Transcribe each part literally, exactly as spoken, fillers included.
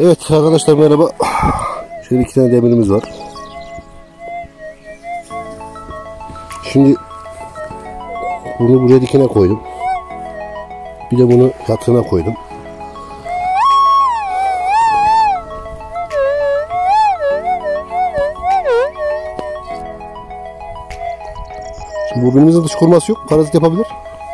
Evet arkadaşlar, merhaba. Şöyle iki tane demirimiz var. Şimdi bunu buraya dikine koydum. Bir de bunu yatağına koydum. Şimdi bobinimizin dış koruması yok. Parazit yapabilir.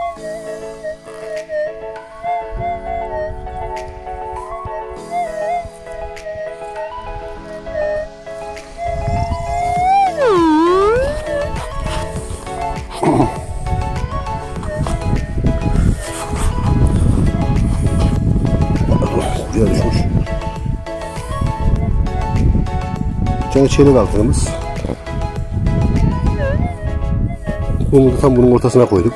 Buraya düşmüş. Bir tane çeyrek altınımız. Bunu da tam bunun ortasına koydum.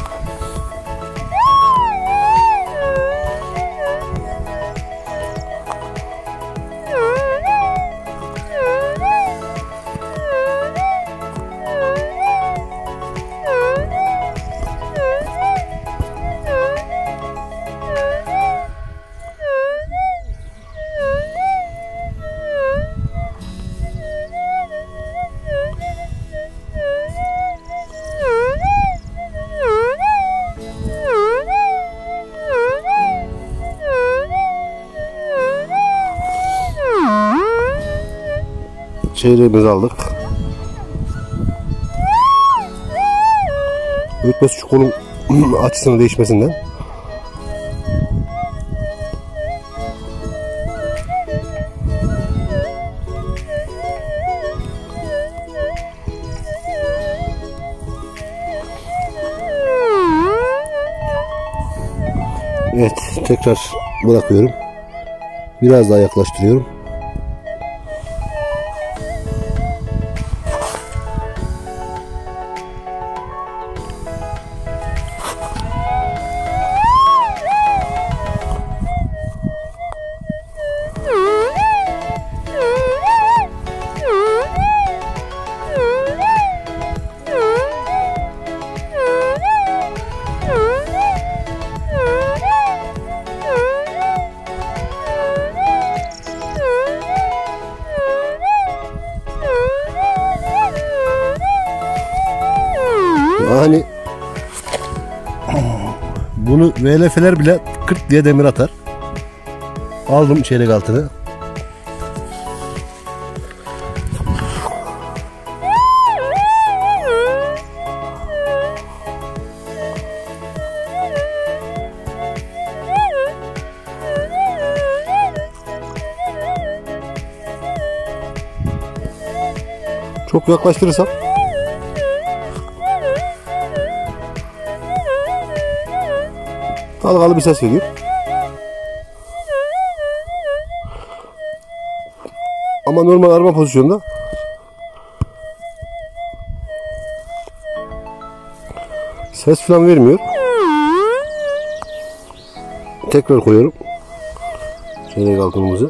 Çeyreğimizi aldık. Ötmesi çukurun açısının değişmesinden. Evet, tekrar bırakıyorum. Biraz daha yaklaştırıyorum. Yani bunu V L F'ler bile kırk diye demir atar. Aldım çeyrek altını. Çok yaklaştırırsam dalgalı bir ses veriyor. Ama normal arama pozisyonunda ses falan vermiyor. Tekrar koyuyorum çeyrek altınımızı.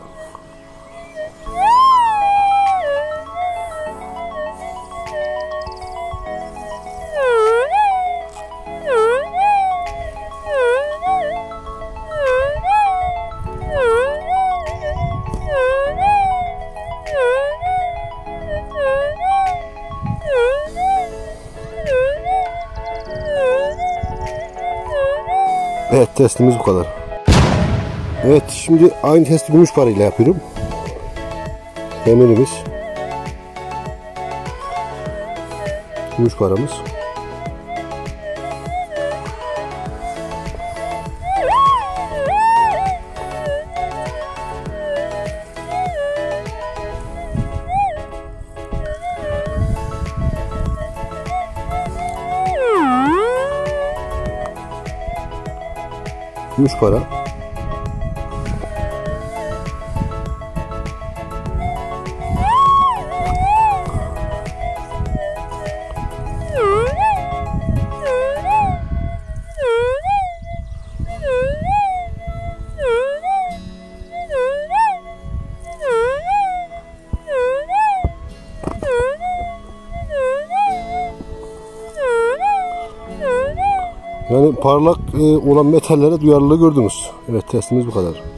Evet, testimiz bu kadar. Evet, şimdi aynı testi gümüş parayla yapıyorum. Demirimiz, gümüş paramız. Gümüş para. Yani parlak olan metallere duyarlılığı gördünüz. Evet, testimiz bu kadar.